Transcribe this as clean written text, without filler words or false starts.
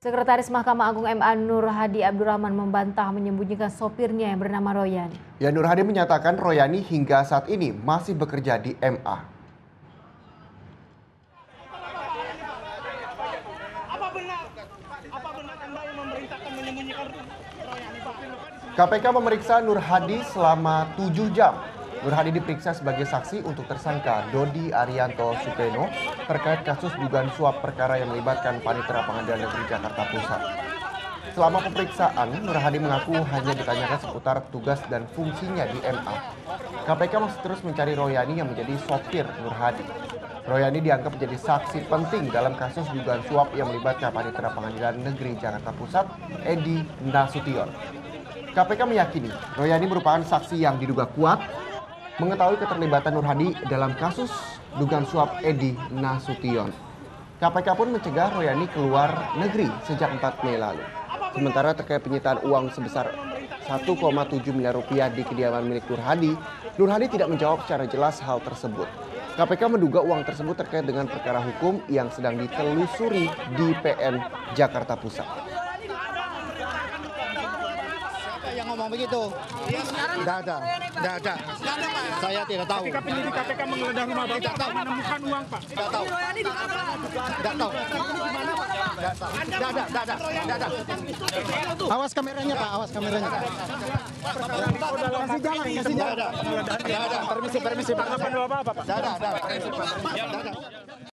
Sekretaris Mahkamah Agung MA Nur Hadi Abdurrahman membantah menyembunyikan sopirnya yang bernama Royani. Ya, Nur Hadi menyatakan Royani hingga saat ini masih bekerja di MA. Apa benar Anda yang memerintahkan menyembunyikan Royani, Pak? KPK memeriksa Nur Hadi selama 7 jam. Nur Hadi diperiksa sebagai saksi untuk tersangka Dodi Arianto Supeno terkait kasus dugaan suap perkara yang melibatkan Panitera Pengadilan Negeri Jakarta Pusat. Selama pemeriksaan, Nur Hadi mengaku hanya ditanyakan seputar tugas dan fungsinya di MA. KPK masih terus mencari Royani yang menjadi sopir Nur Hadi. Royani dianggap menjadi saksi penting dalam kasus dugaan suap yang melibatkan Panitera Pengadilan Negeri Jakarta Pusat, Edi Nasution. KPK meyakini Royani merupakan saksi yang diduga kuat mengetahui keterlibatan Nur Hadi dalam kasus dugaan suap Edi Nasution. KPK pun mencegah Royani keluar negeri sejak 4 Mei lalu. Sementara terkait penyitaan uang sebesar 1,7 miliar rupiah di kediaman milik Nur Hadi tidak menjawab secara jelas hal tersebut. KPK menduga uang tersebut terkait dengan perkara hukum yang sedang ditelusuri di PN Jakarta Pusat. Yang ngomong begitu? Tidak ada. Saya tidak tahu. Ketika penyidik KPK menggeledah rumah Bapak, menemukan uang, Pak. Tidak tahu. Tidak ada. Awas kameranya, Pak. Awas kameranya. Kasih jalan. Permisi, Pak. Tanggapan Bapak apa, Pak? Tidak ada.